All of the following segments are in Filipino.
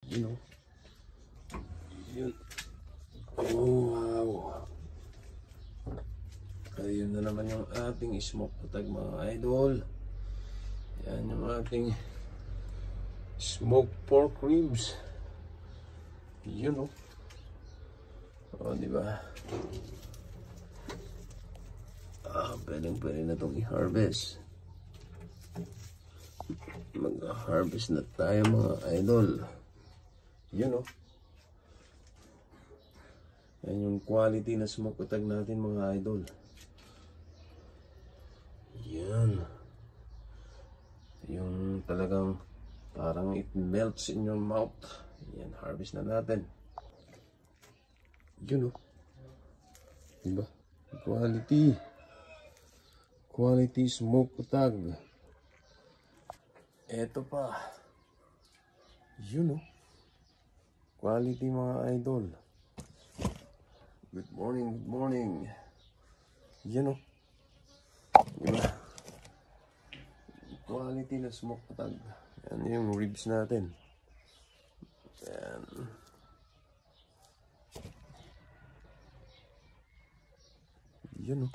You know. Yun. Oh, wow. Ayun na naman yung ating smoke patag mga idol. Yan yung ating smoked pork ribs. You know. Oh, diba? Pwede na itong i-harvest. Mag-harvest na tayo mga idol. You know. Yan yung quality na smoke patag natin mga idol. Yan. Yung talagang parang it melts in your mouth. Yan, harvest na natin. You know. Diba? Quality smoke patag. Eto pa. You know. Quality mga idol. Good morning. You know. Diba? Quality na smoke patag. Yan yung ribs natin. Yan. You know.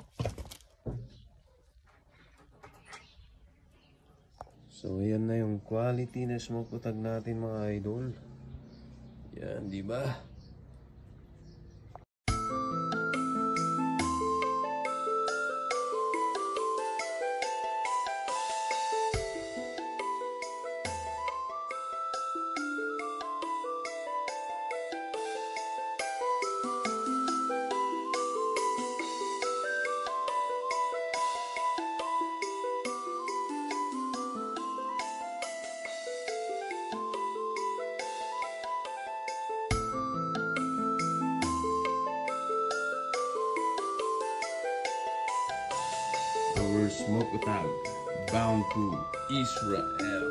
So, yan na yung quality na smoke patag natin mga idol. Yan, di ba? Our smoke patag bound to Israel.